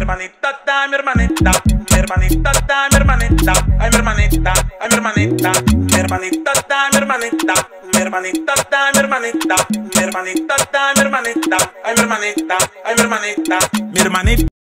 hermanita está, mi hermanita, mi hermanita está, mi hermanita, ay mi hermanita, ay mi hermanita, mi hermanita está, mi hermanita, mi hermanita está, mi hermanita, mi hermanita está, mi hermanita, ay mi hermanita, ay mi hermanita, mi hermanita.